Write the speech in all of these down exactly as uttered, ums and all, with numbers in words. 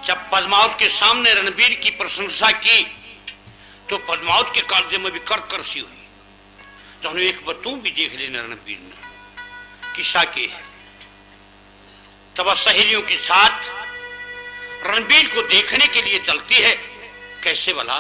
जब पद्मावत के सामने रणबीर की प्रशंसा की तो पद्मावत के कालजे में भी कर कर सी हुई। तो एक बार तू भी देख लेना रणबीर ने किस्सा के है। तब सहेलियों के साथ रणबीर को देखने के लिए चलती है। कैसे भला?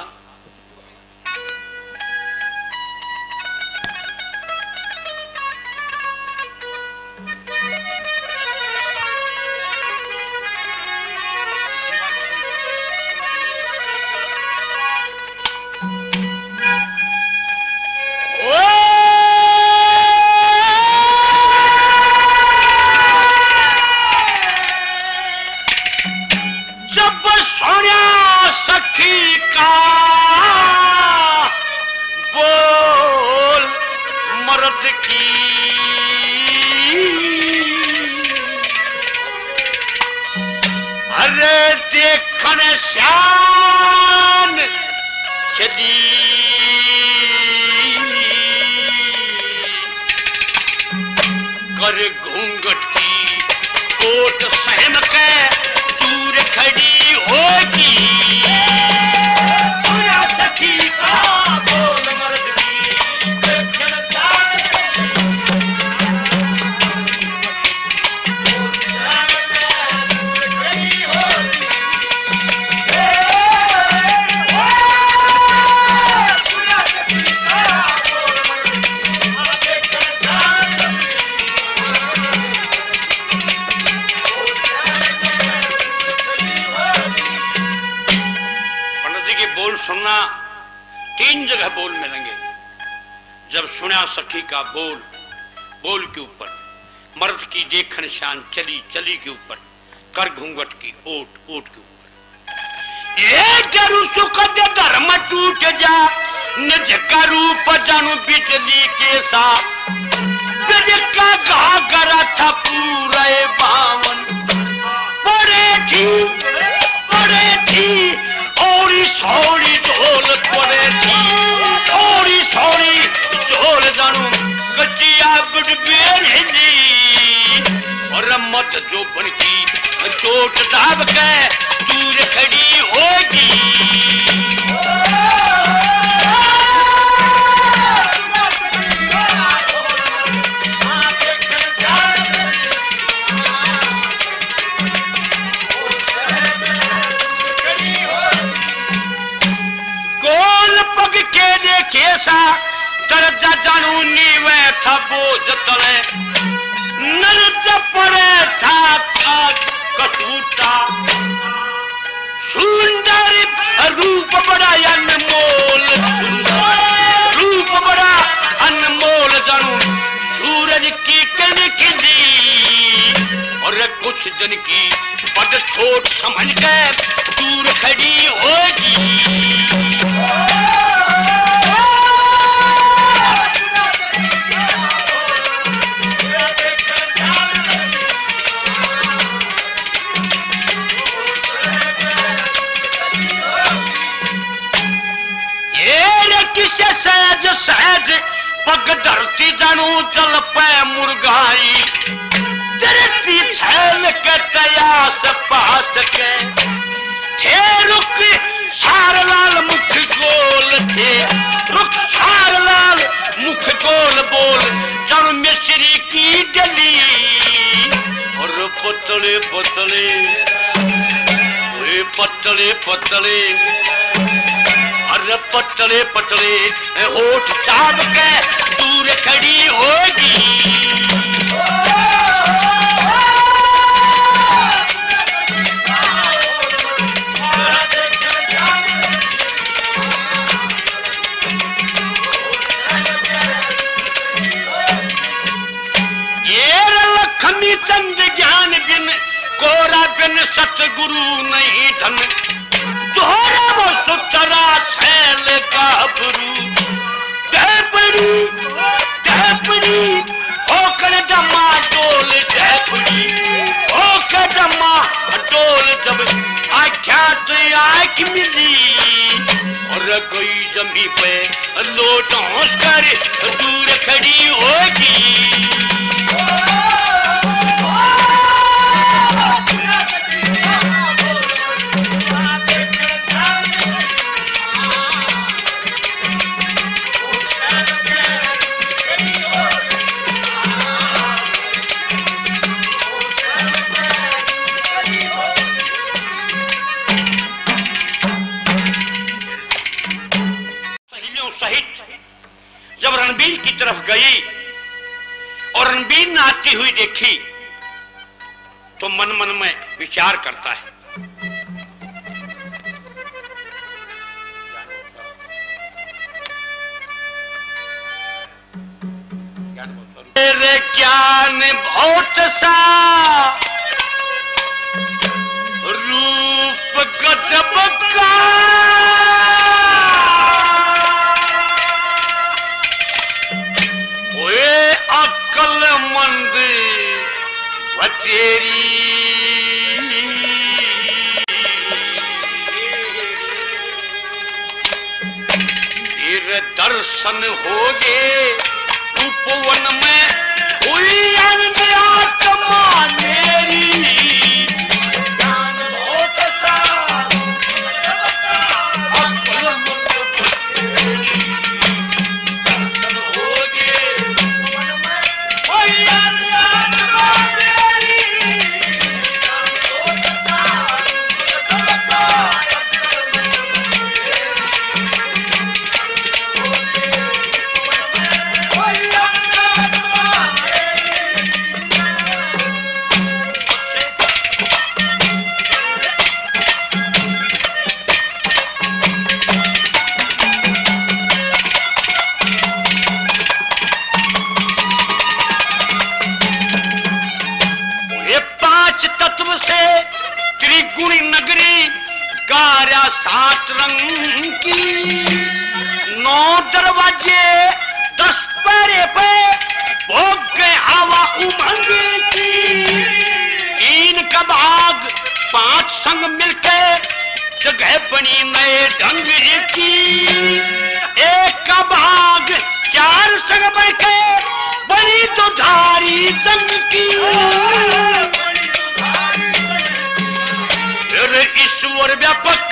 सखी का बोल, बोल के ऊपर मर्द की देखन शान, चली चली के ऊपर कर घूंघट की ओट, ओट के ऊपर एक जरू सुख धर्म टूट जा निज का रूप जानू बिजली के साथ बिज का घाघरा था पूरे बावन पड़े थी पड़े थी औरी सौरी ढोल पड़े थी औरी सौरी ढोल जानू कचिया बुढ़बेर हिंदी और मत जो बन की चोट दाब के दूर खड़ी होगी। गोल पग के देखे सा दर्जा जानू नीवे था बोझ तले नर्ज पड़े था कटूटा सुंदर रूप बड़ा अनमोल सुंदर रूप बड़ा अनमोल जानू सूरज की किरण खिली और कुछ दिन की बड़ छोट समझ के दूर खड़ी होगी। सहज सहज पग धरती जानू चल पे मुर्गाई धरती छैल के तयास पास के थे रुक सार लाल मुख गोल थे रुक सार लाल मुख गोल बोल जन मिश्री की डली और पतले पतले पतले पतले अरे पतले पतले होठ चाप के दूर खड़ी होगी। ये लखमी चंद ज्ञान बिन कोरा बिन सतगुरु नहीं धन तोहरा वो सुतरा छैल गाभरू डैपड़ी डैपड़ी होकर डमा डोल डैपड़ी होकर डमा डोल जब आख्या तो आँख मिली और कोई जमी पे लोट होश कर दूर खड़ी होगी। तरफ गई और रणबीर ने आती हुई देखी तो मन मन में विचार करता है, तेरे ज्ञान बहुत सा रूप गजब का, ओए अक्लमंद बतेरी, तेरे दर्शन होगे उपवन में हुई आनंद आत्मा मेरी, ज्ञान बहुत सा अक्लमंद बतेरी, दर्शन होगे उपवन में हुई आनंद आत्मा मेरी, ज्ञान बहुत सा त्रिगुणी नगरी गारा सात रंग की, नौ दरवाजे दस पैरे पे भोग के हवा उमंग की, तीन का भाग पांच संग मिलके जगह बनी नए ढंग की, एक का भाग चार संग बनके बनी तो धारी संग की, ईश्वर व्यापक,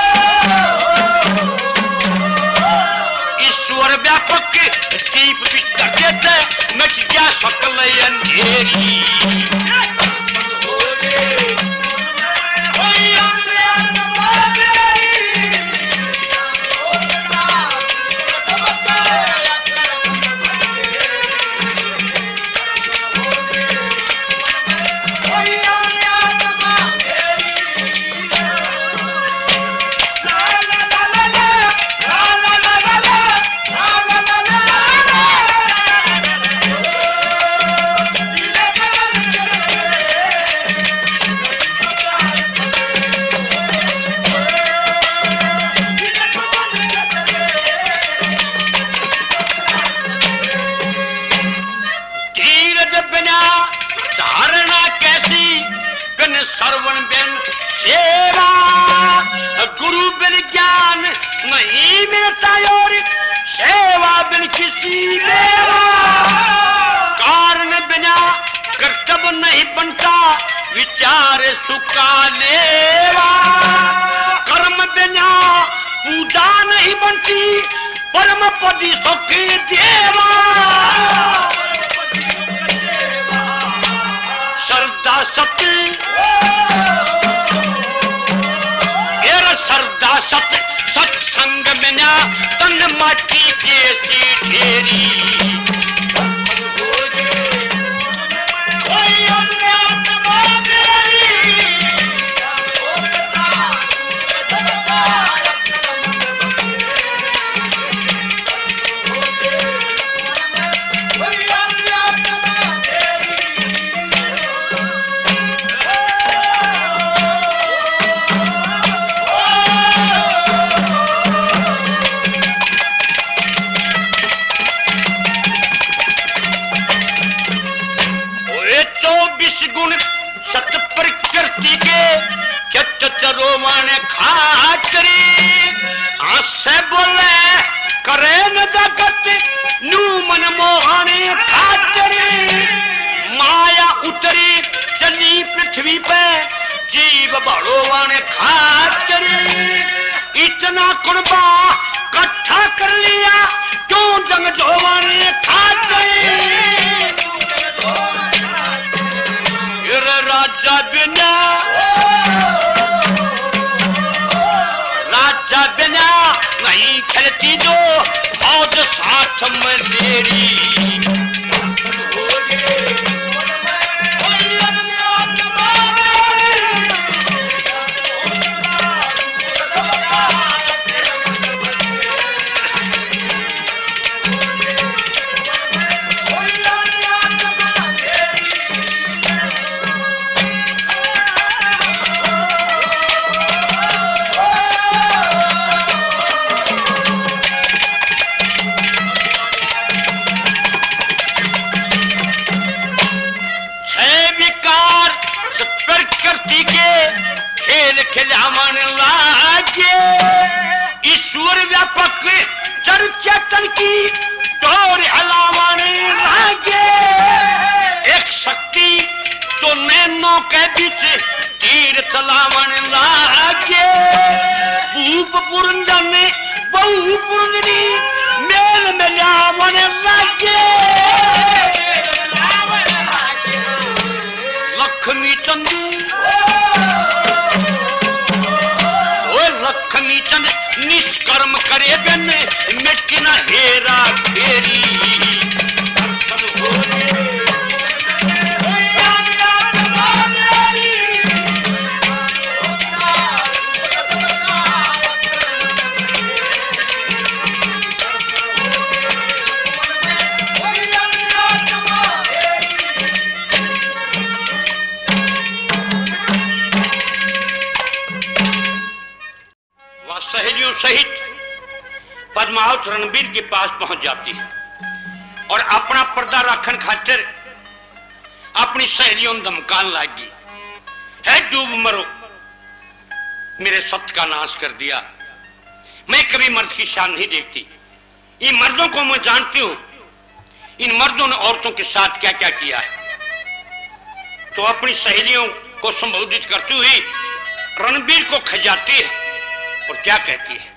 ईश्वर व्यापक दीप बिछते थे मिट गया सकल अंधेरी, श्रवण बिन सेवा, गुरु बिन ज्ञान नहीं मिलता और सेवा बिन किसी मेवा, कारण बिना कर्तव्य नहीं बनता विचार सुखा लेवा, कर्म बिना पूजा नहीं बनती परम पदी सुख देवा, श्रद्धा सत्य श्रद्धा सत्य सत्संग बिना तन माटी जैसी ढेरी, गुण सत प्रकृति के चत चरोवन खातरी, आसे बोले करे न जगत नू मन मोहने खातरी, माया उतरी चली पृथ्वी पे जीव बड़ोवन खातरी, इतना कुर्बा इकट्ठा कर लिया क्यों जंग जोवन खातरी, राजा बिना राजा बिना नहीं खेलती जो फौज साथ छम तेरी खिलावन लागे ईश्वर व्यापक जड़ चेतन की डोर हलावन लागे एक शक्ति तो नैनों के बीच तीर चलावन लागे भूप पुरंजन बहु पुरंजनी मेल मिलावन लागे लक्ष्मी चंदू लक्ष्मी चंद निष्कर्म करे बिन मिट्टी न हेरा फेरी दर्शन हो सहेलियों सहित पद्मावत रणबीर के पास पहुंच जाती है और अपना पर्दा रखन खातिर अपनी सहेलियों धमकान लागी है डूब मरो मेरे सत्य का नाश कर दिया। मैं कभी मर्द की शान नहीं देखती, इन मर्दों को मैं जानती हूं, इन मर्दों ने औरतों के साथ क्या क्या किया है। तो अपनी सहेलियों को संबोधित करती हुई रणबीर को खजाती है और क्या कहती है।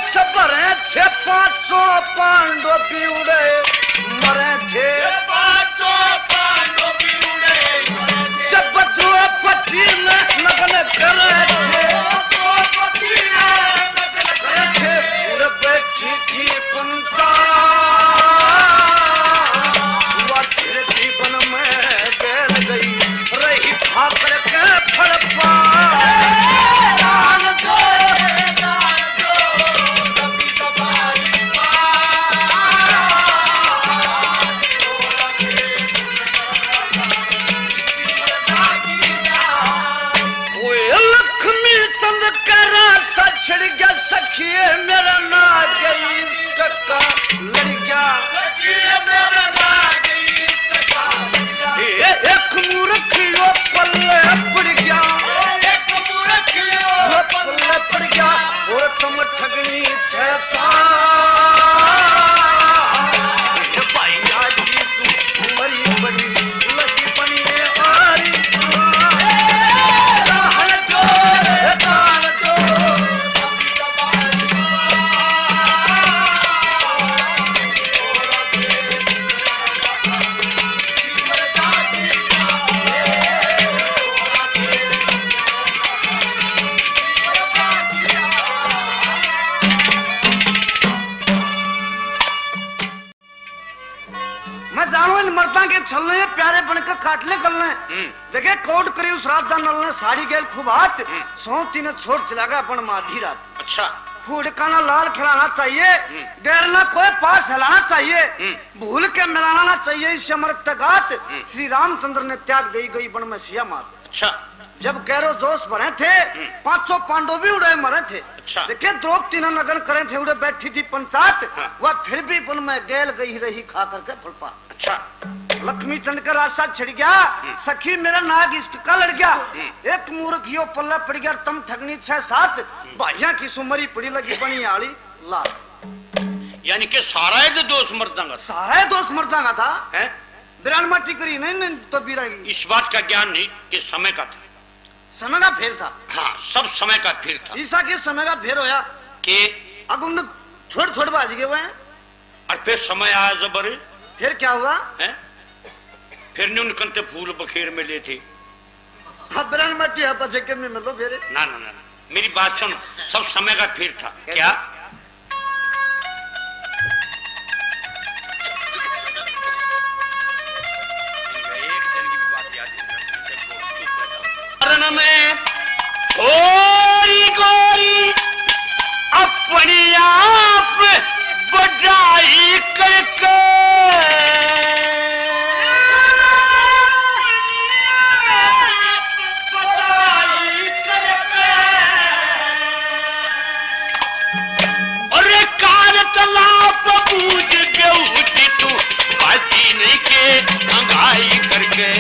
जोश भरे थे पांचों पांडव भी उड़े मरे थे पांचों पांडव भी उड़े जब द्रौपदी ने लगन करे थे द्रौपदी ने लगन करे थे उड़ बैठी थी पंचा वो धरती बन में गैल गई रही खाकर के फल पा दान दो दान दो कभी दबाई लक्ष्मी चंद करा सछड़ गया सखिए मेरा ना गई इसका लड़ गया सखिए मेरा ना गई इसका एक मूर्खियो पल्ले पड़ गया एक मूर्खियो पल्ले पड़ गया और तुम ठगनी छह साल भाई आज की मरी बड़ी लगी बनी आरी दान दो दान दो मर्दा के छलने प्यारे बनकर काटले करने देखे कोट करी उस रात नल ने साड़ी गेल खूब हाथ सौ तीन छोड़ चला गया अपन माधी रात अच्छा फूडकाना लाल खिलाना चाहिए गैर ना कोई पास हिलाना चाहिए भूल के मिलाना ना चाहिए इस अमृतगात श्री रामचंद्र ने त्याग दी गई बन में सिया मात अच्छा जब गैरो जोश भरे थे पांचों पांडव भी उड़े मरे थे अच्छा देखे द्रौपदी ने नगन करे थे उड़े बैठी थी पंचायत वह फिर भी बन में गैल गई रही खा करके फलपा अच्छा लक्ष्मी चंद का रास्ता छिड़ गया सखी मेरा नाग इसका लड़ गया एक मूर्खियो पल्ला पड़ गया तम ठगनी छह सात भाइया की सुमरी पड़ी लगी बनी आली लाल यानी कि सारा ही दोष मर्दा का सारा दोष मर्दा का था है बिरान माटी करी नहीं, नहीं तो बीरागी इस बात का ज्ञान नहीं कि समय का था समय का फेर था हाँ सब समय का फेर था ईसा के समय का फेर होया कि अब उन छोड़ छोड़ बाज गए हुए और फिर समय आया जबर फिर क्या हुआ है फिर ने उन कंते फूल बखेर में ले थे बिरान माटी है बचे के में मिलो फिर ना ना ना मेरी बात सुन सब समय का फेर था क्या में गोरी गोरी अपने आप बड़ाई करके और काल तालाब बूझ गई तू बाजी नहीं के अंगाई करके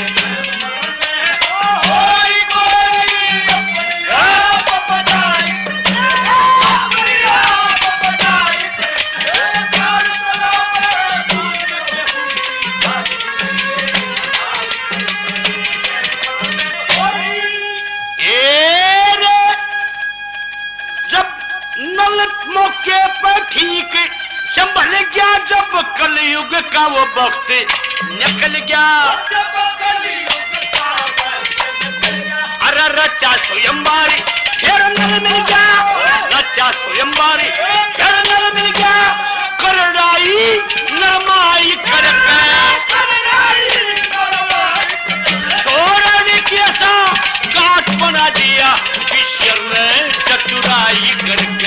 मौके पर ठीक संभल गया जब कलयुग का वो वक्त निकल गया अरे रचा स्वयंवारी फिर नल मिल गया रचा स्वयंवारी फिर नल मिल गया करड़ाई नरमाई करके सोराने की ऐसा गांठ बना दिया ईश्वर ने चतुराई करके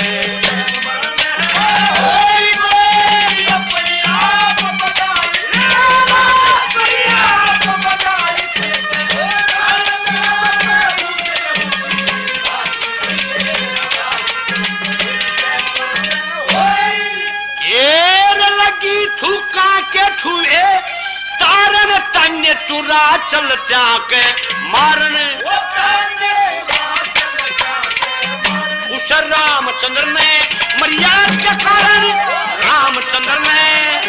थूका के छुए तारन तन्य तुरा चल जाके मारन उस रामचंद्र ने मर्याद के कारण रामचंद्र ने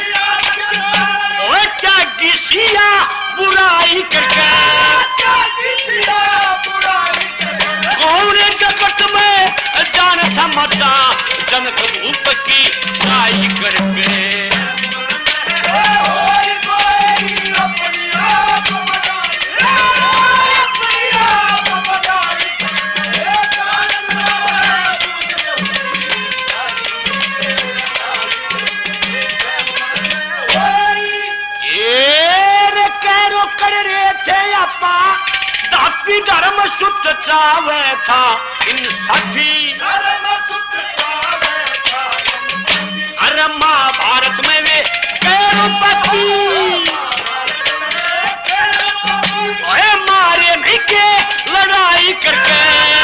ओ क्या किसिया बुराई करके कौन जगत में जान था मता तनक भूप की लाई करके धर्म सुत चावे था इन सभी अरे महाभारत में वे कैरोपति मारे नहीं के लड़ाई करके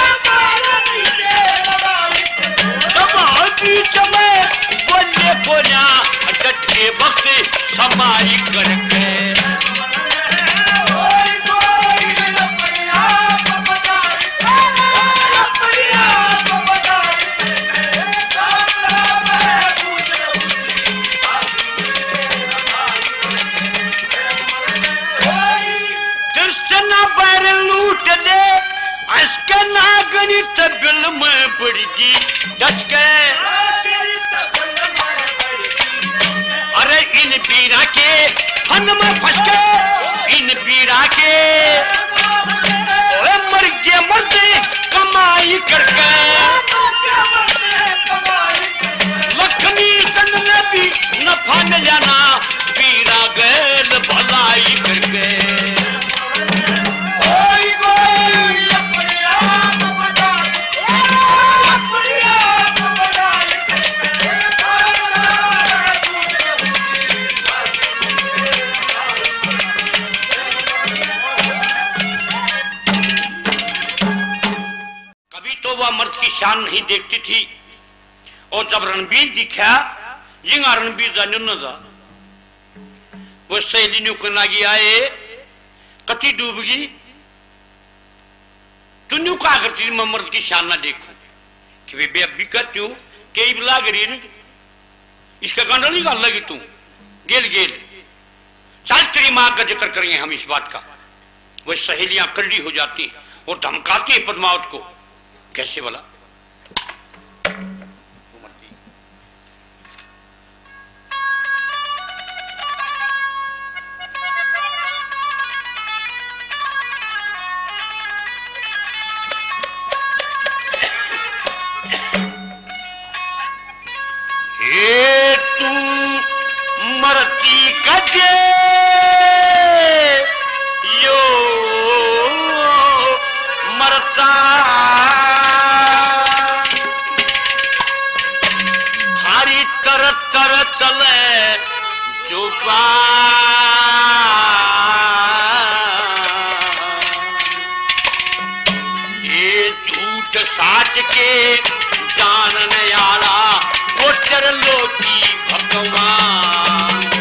बीच में बोले बोला डटे वक्त समाई करके गणित बिल में पड़ी डस के अरे इन पीरा के फन में फंस के इन पीरा के मर गए मरते कमाई करके लक्ष्मी चंद ने भी नफा न जाना पीरा गैल भलाई करके मर्द की शान नहीं देखती थी और जब रणबीर दिखा जिंगा रणबीर जाने न था वो सहेली ने कहना कि आए कति डूबगी तू न्यू कहा करती मैं मर्द की शान ना देखूं कि वे बेअबी करती हूं कई बिला गरी इसका गंडा नहीं कर लगी तू गेल गेल चल तेरी मां का जिक्र करेंगे हम इस बात का। वह सहेलियां कड़ी हो जाती और धमकाती है पद्मावत को। कैसे बोला ये तू मरती कजे यो मरता तर तर चले जो ये झूठ साच के जानने आला वो चर लोकी भगवान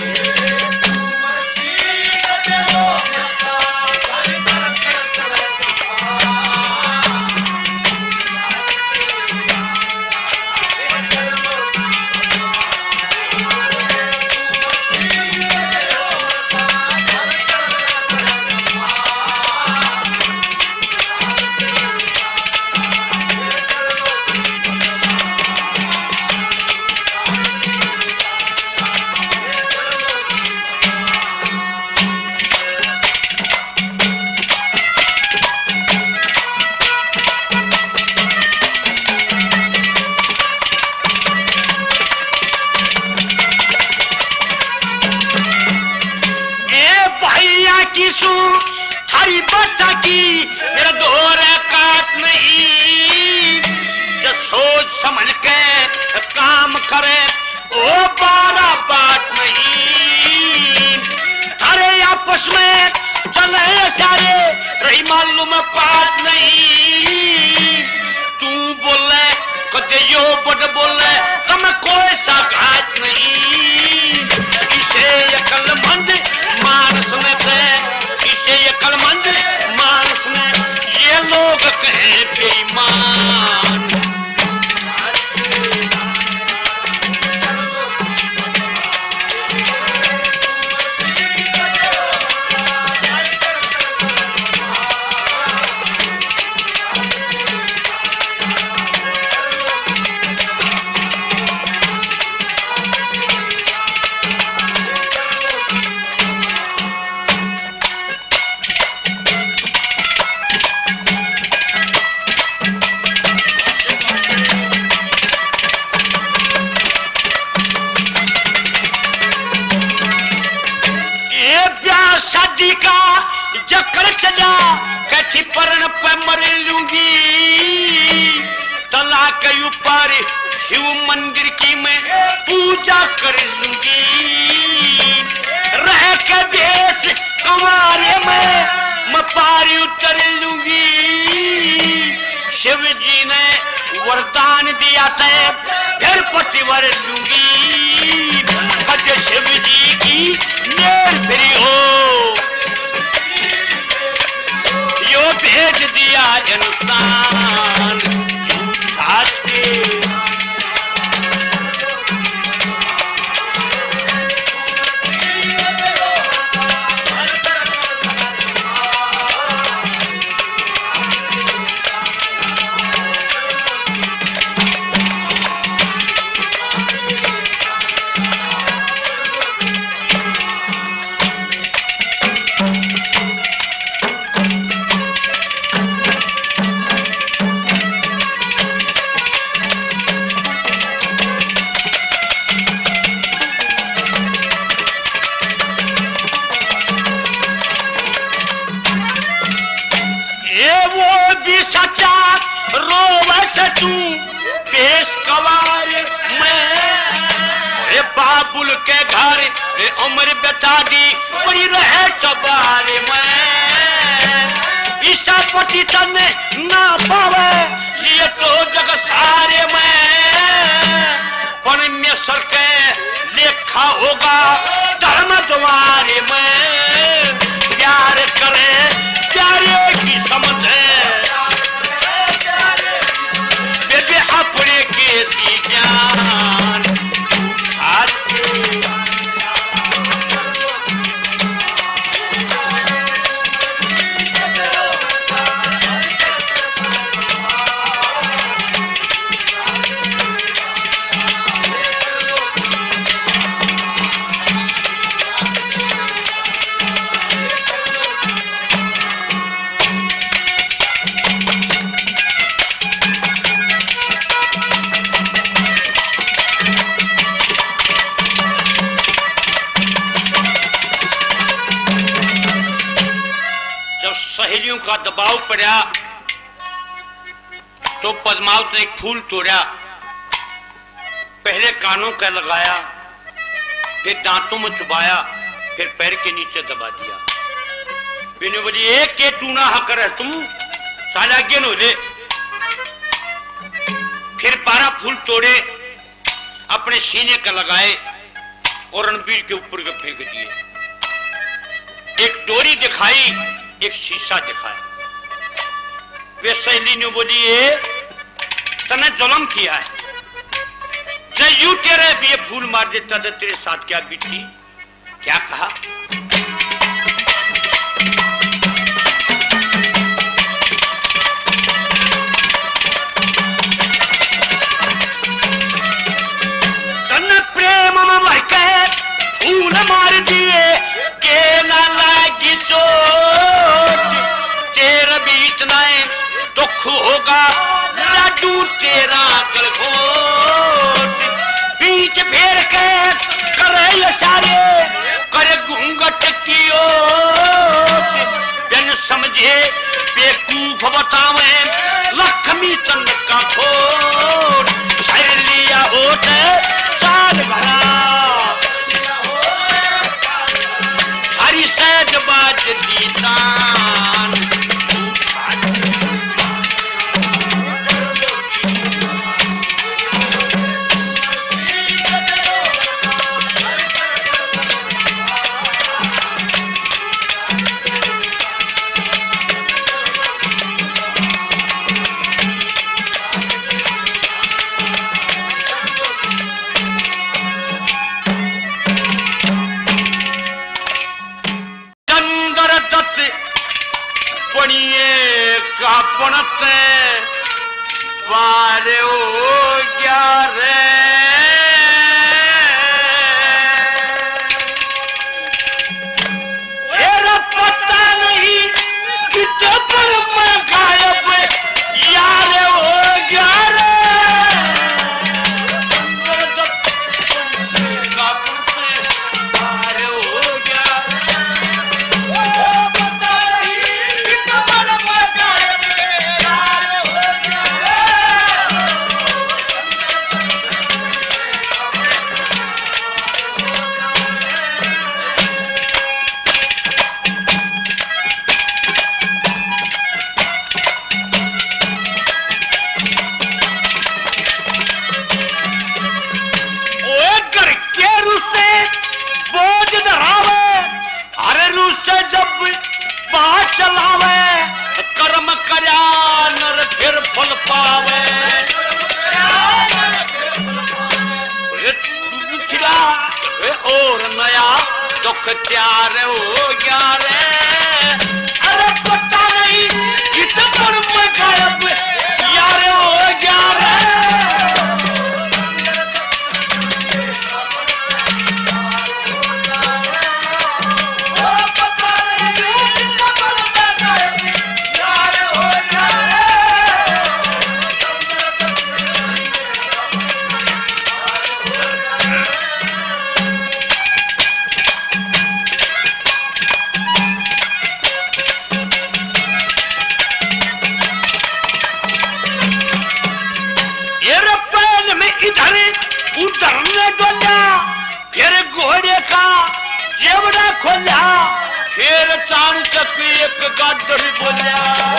थारी बता की मेरा दौर काट नहीं जो सोच समझ के काम करे ओ बारा बात नहीं अरे आपस में चले सारे रही मालूम बात नहीं तू बोले कदे यो बड़ बोले कम कोई सा घाट नहीं इसे अकलमंद मानस में थे इसे अकलमंद मानस में ये लोग कहे बेईमान छिपरण पे मर लूंगी, तला के ऊपर शिव मंदिर की मैं पूजा कर लूंगी, रह के देश कंवारे में मैं पारी उतर लूंगी। शिव जी ने वरदान दिया था फिर पतिवर लूंगी, भज शिव जी की नेर फिरी हो, यो भेज दिया इंसान झूठा के। तू पेश कवार में बाबुल के घर उम्र बता दी बड़ी रहे चबार में, ईसा पति तन ना पावे लिए तो जग सारे में, परमेश्वर के लेखा होगा धर्म द्वारे में, प्यार करे प्यारे की समझ अपने के ज्ञान का दबाव पड़ा तो पद्मावत ने एक फूल तोड़ा, पहले कानों का लगाया, फिर दांतों में चुबाया, फिर पैर के नीचे दबा दिया। बिनु बोली एक के तू ना हक है तुम साला गेन हो ले। फिर बारह फूल तोड़े, अपने सीने का लगाए और रणबीर के ऊपर के फेंक दिए। एक डोरी दिखाई, एक शीशा दिखाया। वे सहेली ने बोली ये तने जुल्म किया है, जब यू तेरे भी ये फूल मार देता तो तेरे साथ क्या बीती। क्या कहा? तने प्रेम में भर के फूल मार दिए के ना लागी चोट, तेरा भी इतना दुख होगा लाडू तेरा कलघोट। बीच फेर के करे इशारे करे घूंघट की ओट, बिन समझे बेकूफ बतावे लक्ष्मी चंद का खोट। सर लिया होते साल भरा हरी सैज बाजती तान। और नया दुख त्यार हो गया रे। अरे पता नहीं कितना पर मैं गायब यार हो गया रे। इधर उधर ने डोला, फिर घोड़े का जेवड़ा खोला, फिर चांद तक एक गाडर बोला।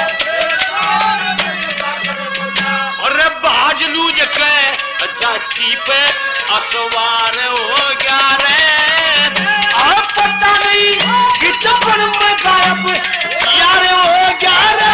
और बाजलू जके जाती पे असवार हो गया रे। अब पता नहीं कितना पर मैं गायब यार हो गया रे।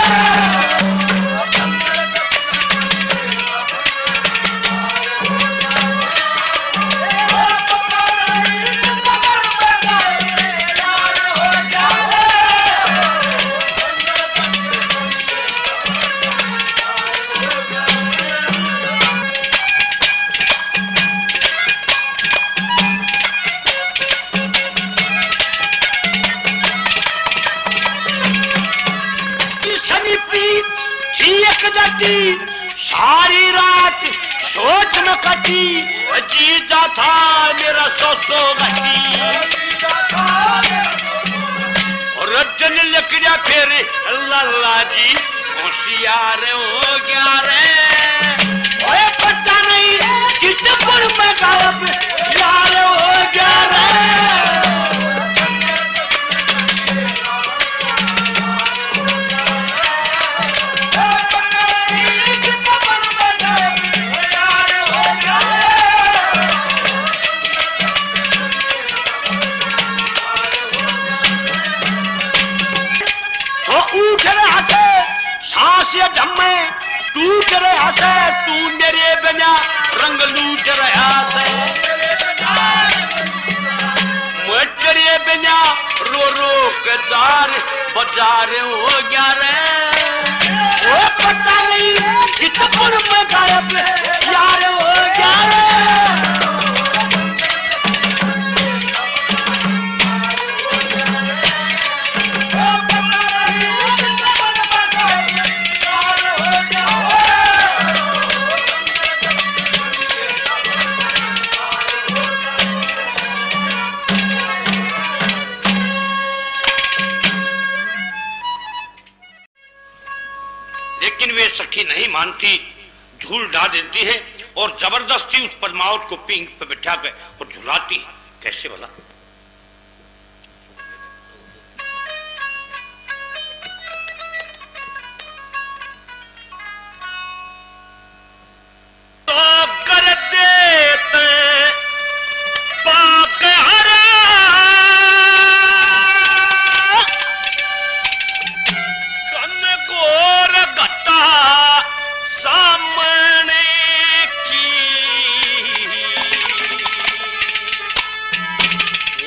सारी रात सोच न कटी, जीता था मेरा सौ सौ घटी। और रजन लग गया फिर लाला जी होशियार हो गया रे। ओए पता नहीं कितने पर मैं गायब यार हो गया रे। सांस जमे टूट रहा से, तू मेरे बिना रंग लूट रहा से। मैं तेरे बिना रो रो के दार बाजार हो गया रे। वो पता नहीं कितना पर मैं गायब यार हो गया रे। लेकिन वे सखी नहीं मानती, झूल डाल देती है और जबरदस्ती उस पद्मावत को पींग पे बिठा कर और झुलाती है। कैसे भला? तो कर देते पाक हरा सामने की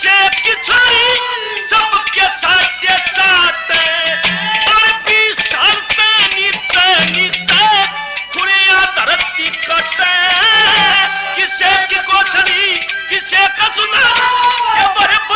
किसे की छोरी सबके साथ साथ और भी सालते नीचे नीचे खुरिया धरती कटे किसे की कोठरी किसे का सुना ये बड़े